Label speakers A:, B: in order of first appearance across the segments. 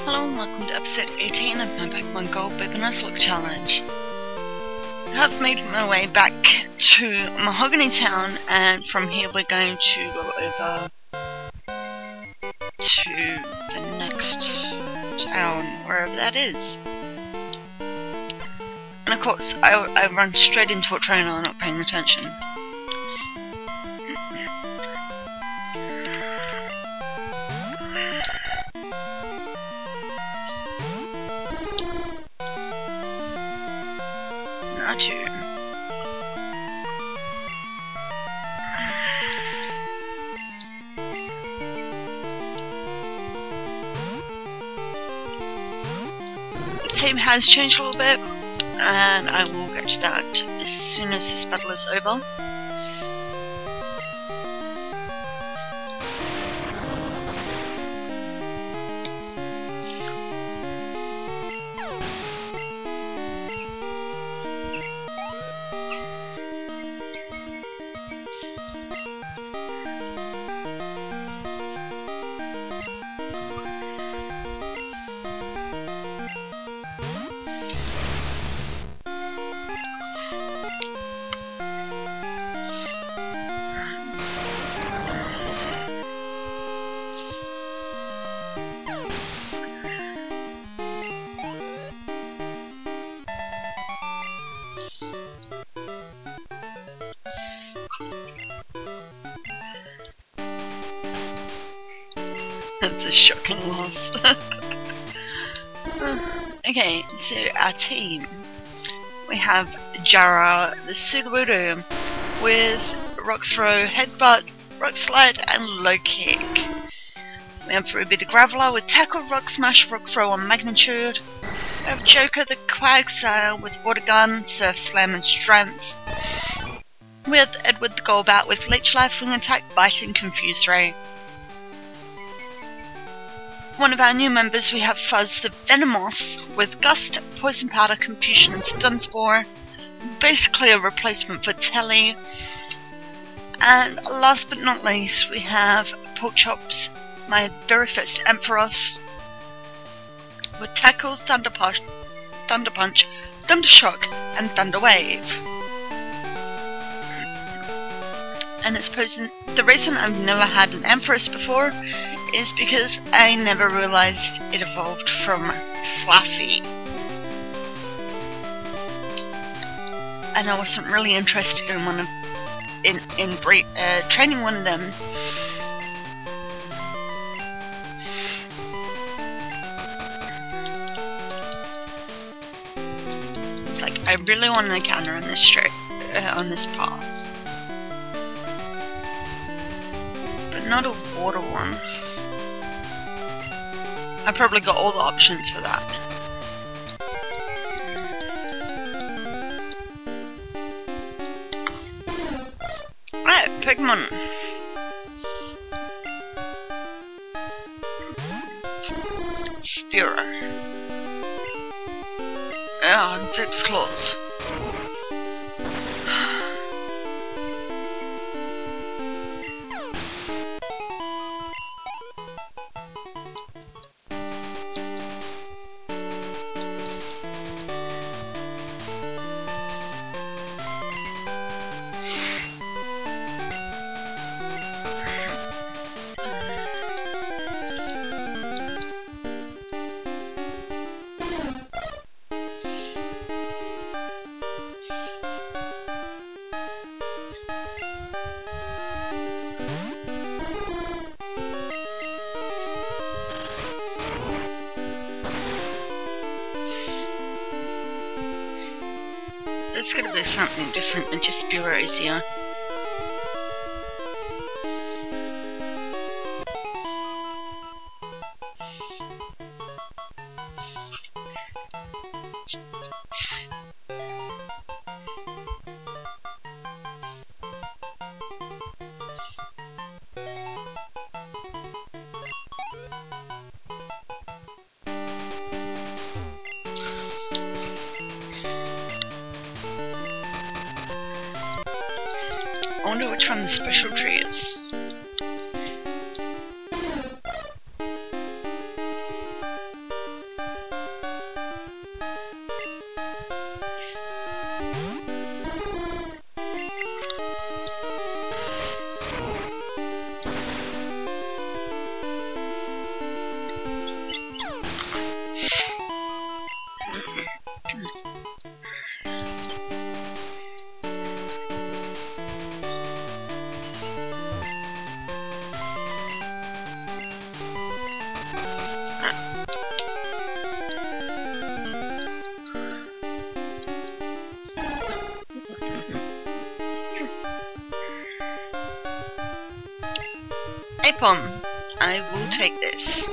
A: Hello and welcome to episode 18 of my Back 1 Gold Baby Nuzlocke challenge. I have made my way back to Mahogany Town, and from here we're going to go over to the next town, wherever that is. And of course, I run straight into a train while I'm not paying attention. Not you. The team has changed a little bit, and I will get to that as soon as this battle is over. That's a shocking loss. Okay, so our team. We have Jara, the Sudobudo, with Rock Throw, Headbutt, Rock Slide, and Low Kick. We have Ruby the Graveler with Tackle, Rock Smash, Rock Throw, and Magnitude. We have Joker the Quagsire with Water Gun, Surf Slam, and Strength. We have Edward the Golbat with Leech Life, Wing Attack, Bite, and Confuse Ray. One of our new members, we have Fuzz the Venomoth with Gust, Poison Powder, Confusion, and Stun Spore. Basically a replacement for Telly. And last but not least, we have Pork Chops, my very first Ampharos, with Tackle, Thunder Punch, Thunder Shock, and Thunder Wave. And I suppose the reason I've never had an Ampharos before is because I never realized it evolved from Fluffy, and I wasn't really interested in training one of them. It's like I really want an encounter on this on this path, but not a water one. I probably got all the options for that. Right, Pokemon. Spearow. Ah, Dupes Claws. It's gonna be something different than just Spearows here. I wonder which one the special tree is. bomb. I will take this.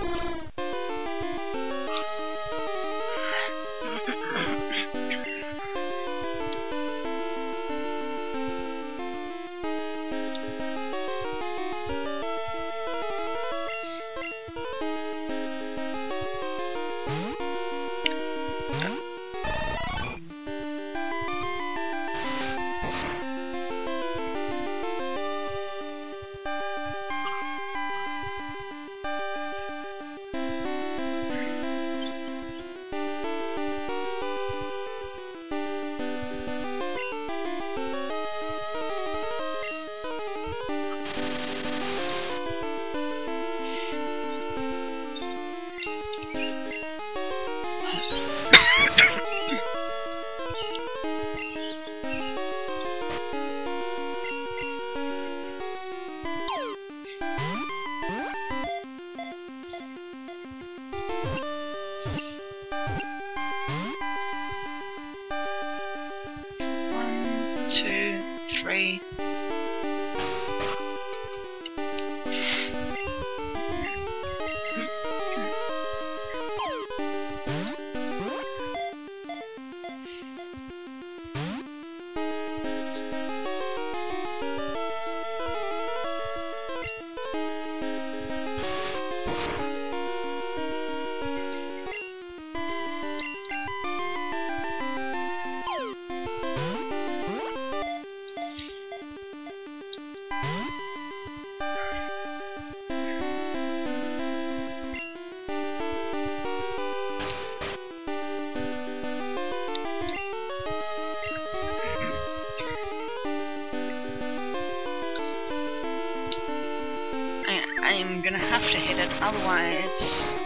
A: I'm gonna have to hit it, otherwise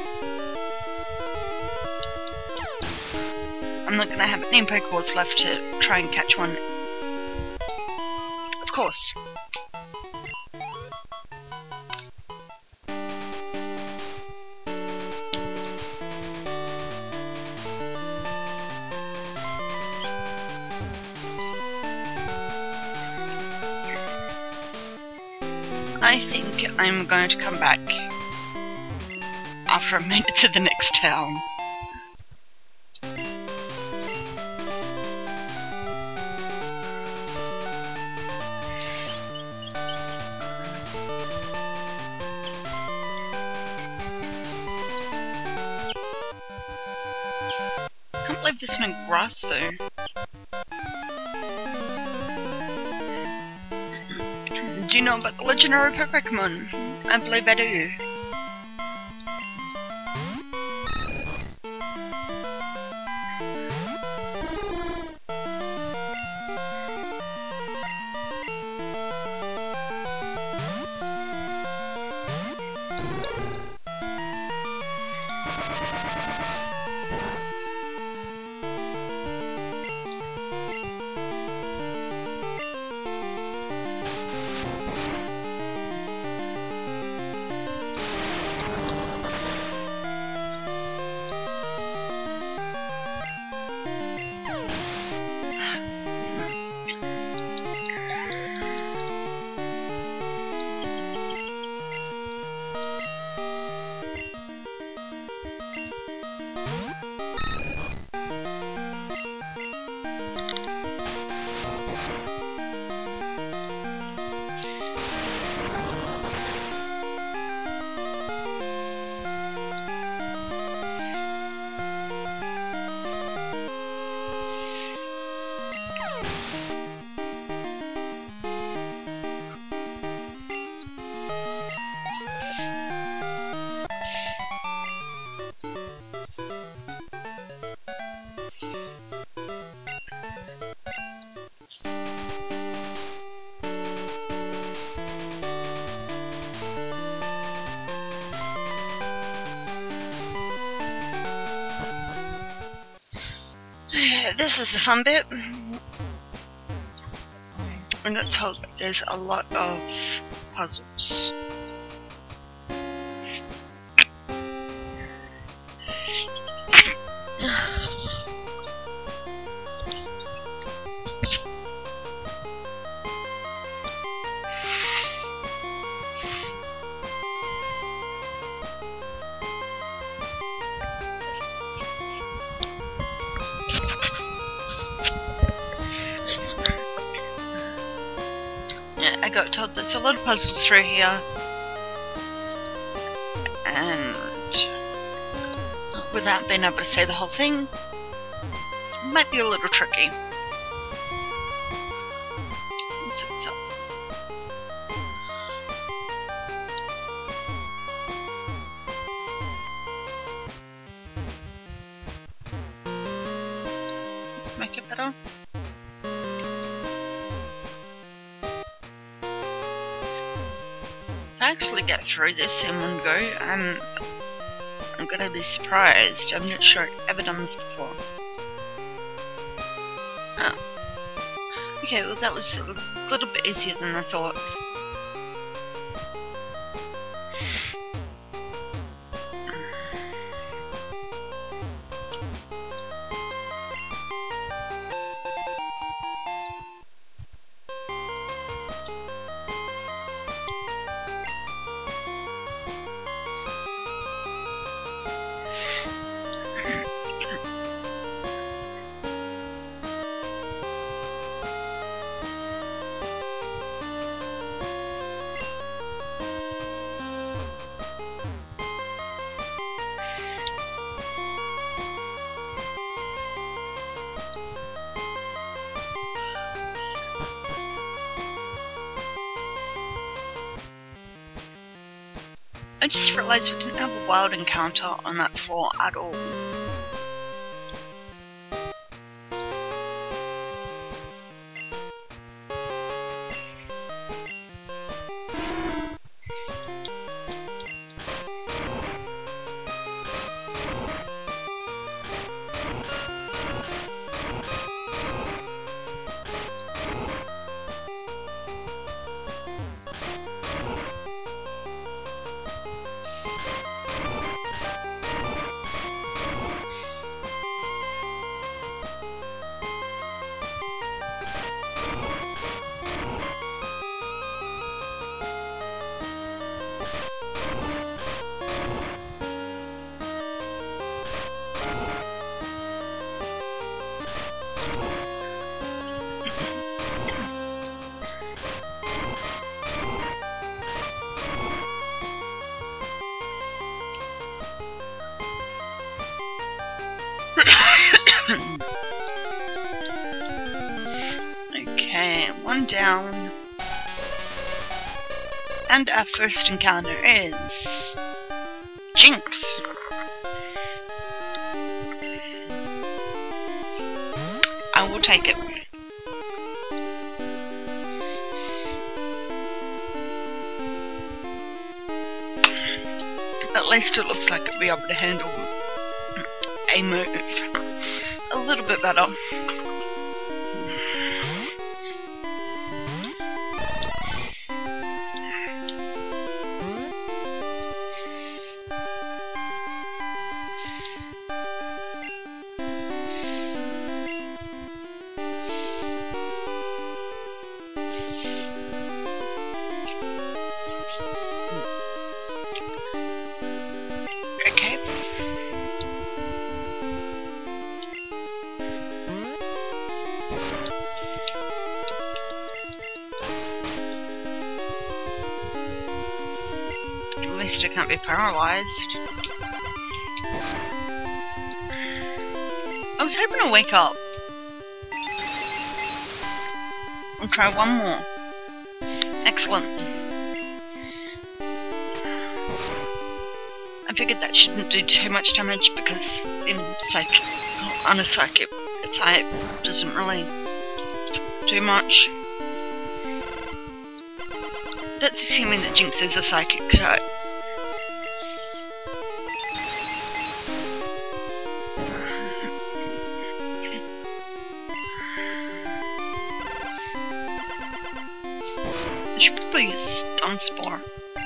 A: I'm not gonna have any Pokeballs left to try and catch one. Of course. I think I'm going to come back after I made it to the next town. Can't believe there's no grass though. Do you know about the legendary Pokemon? I believe I do. This is the fun bit. I'm not told that there's a lot of puzzles. got told there's a lot of puzzles through here, and without being able to say the whole thing, it might be a little tricky. So. Let's make it better. If I actually get through this in one go, I'm gonna be surprised. I'm not sure I've ever done this before. Oh. Okay, well that was a little bit easier than I thought. I just realised we didn't have a wild encounter on that floor at all. Okay, one down. And our first encounter is Jinx. I will take it. At least it looks like it'll be able to handle a move a little bit better. Okay. At least I can't be paralyzed. I was hoping to wake up. I'll try one more. Excellent. I figured that shouldn't do too much damage because on a psychic type doesn't really do much. That's assuming that Jinx is a psychic type. I should probably use Stun Spore.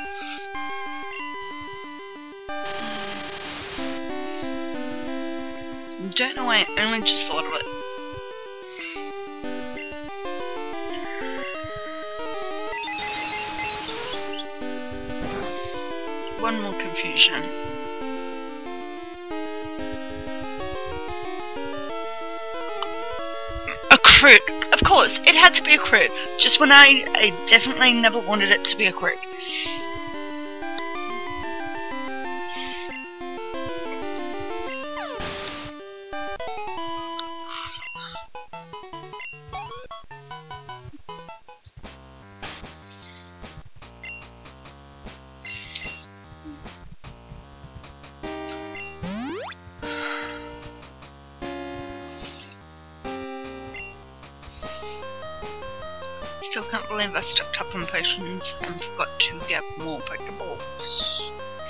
A: Don't know why, I only just thought of it. One more confusion. A crit! A Of course, it had to be a crit. Just when I definitely never wanted it to be a crit. Still can't believe I stocked up on potions and forgot to get more Pokeballs.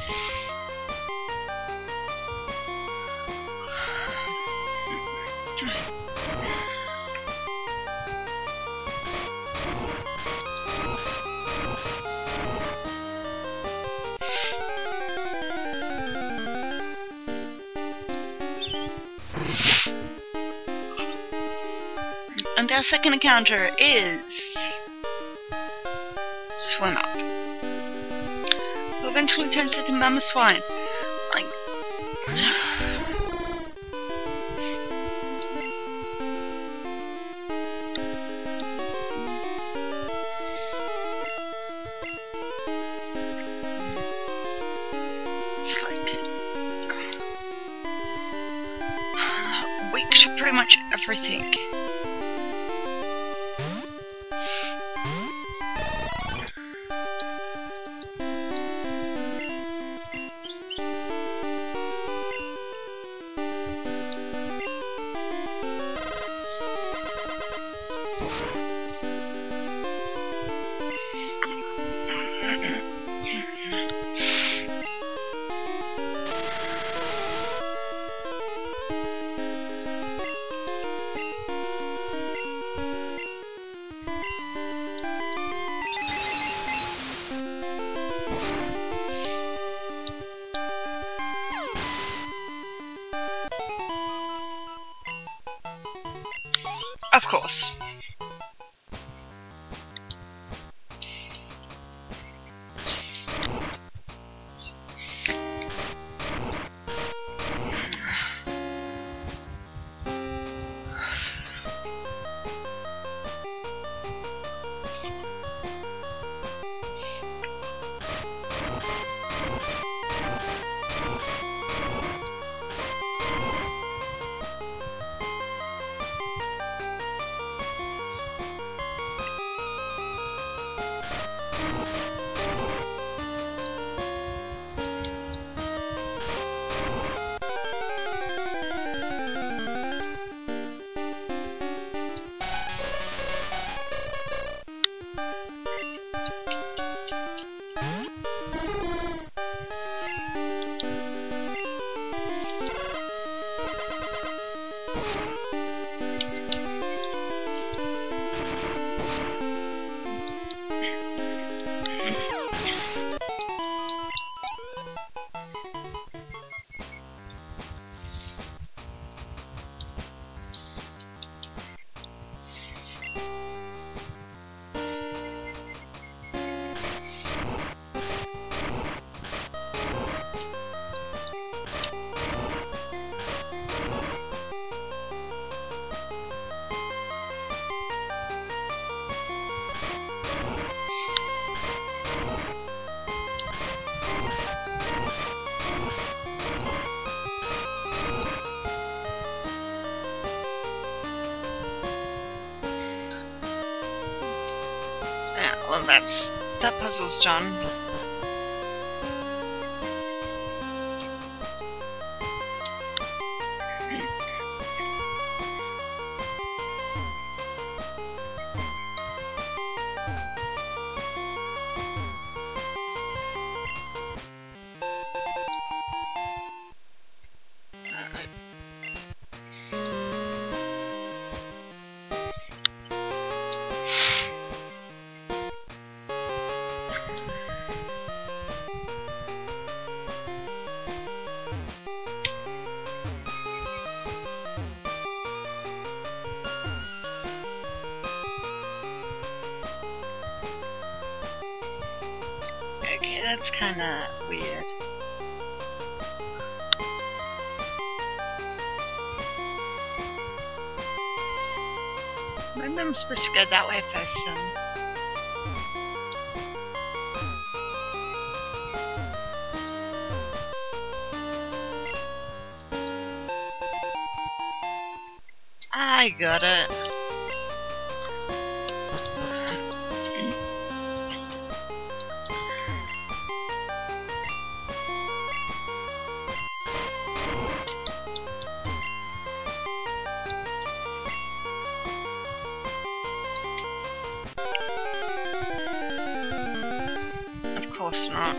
A: And our second encounter is Swim Up. Who eventually turns into Mama Swine. Like, it's like weak to pretty much everything. Of course. Well, that puzzle's done. Okay, that's kinda weird. Maybe I'm supposed to go that way first then. I got it. Of course not.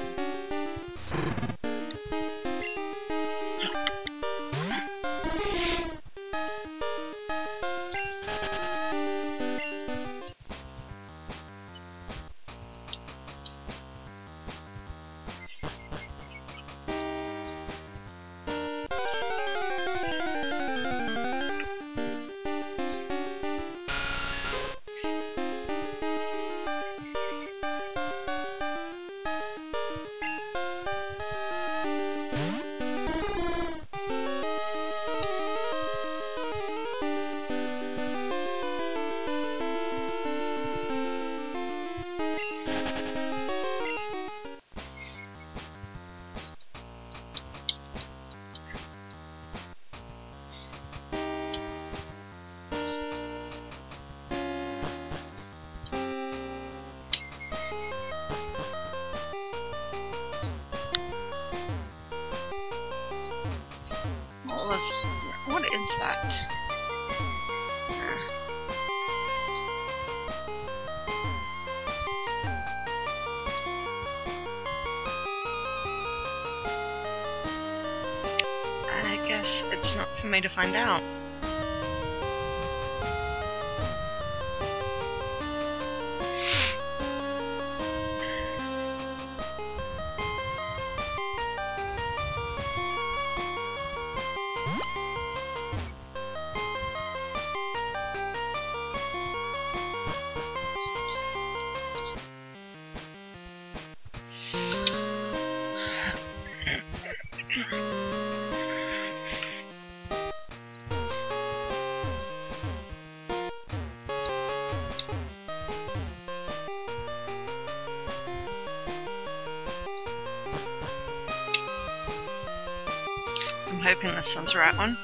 A: What is that? I guess it's not for me to find out. I'm hoping this one's the right one.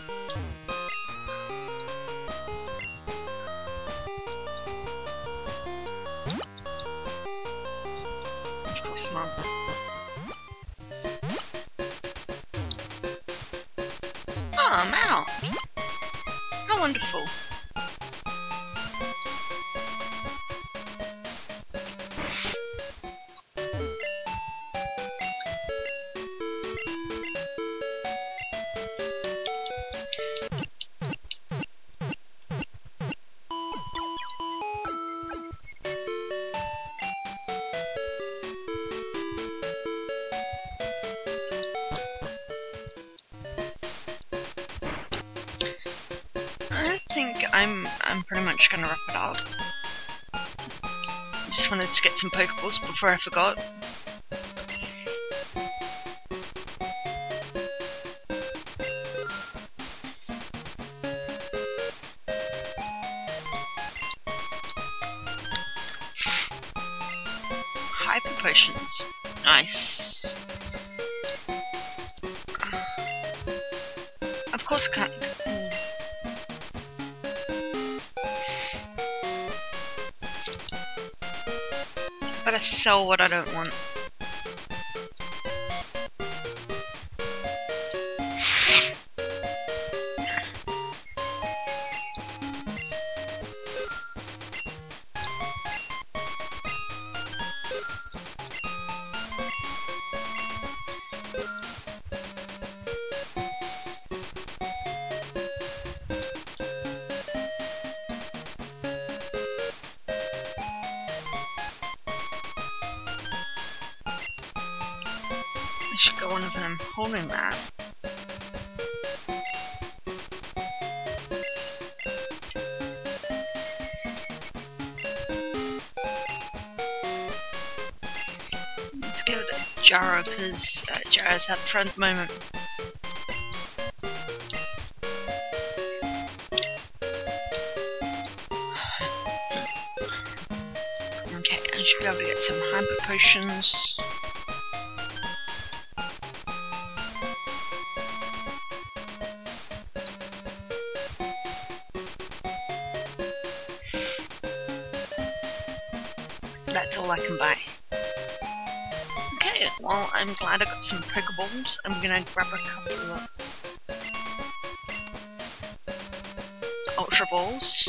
A: Of course not. Oh, I'm out! How wonderful. I think I'm pretty much gonna wrap it up. Just wanted to get some Pokeballs before I forgot. Hyper potions. Nice. Of course I can't. But I sell what I don't want. I should go one of them holding that. Let's give it a Jaro because Jaro's had a front moment. should be able to get some hyper potions. That's all I can buy. Okay, well, I'm glad I got some Pokeballs. I'm gonna grab a couple of Ultra Balls.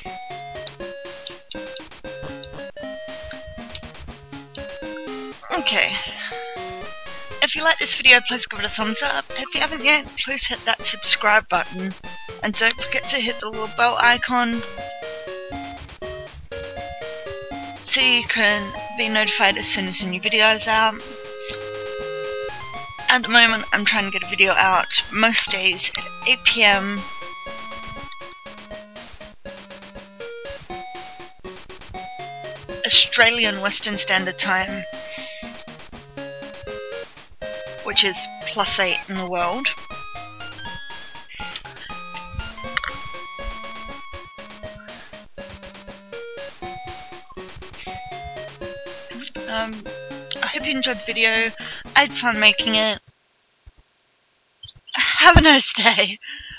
A: Okay. If you like this video, please give it a thumbs up. If you haven't yet, please hit that subscribe button. And don't forget to hit the little bell icon so you can be notified as soon as a new video is out. At the moment, I'm trying to get a video out most days at 8 PM. Australian Western Standard Time, which is +8 in the world. I hope you enjoyed the video. I had fun making it. Have a nice day.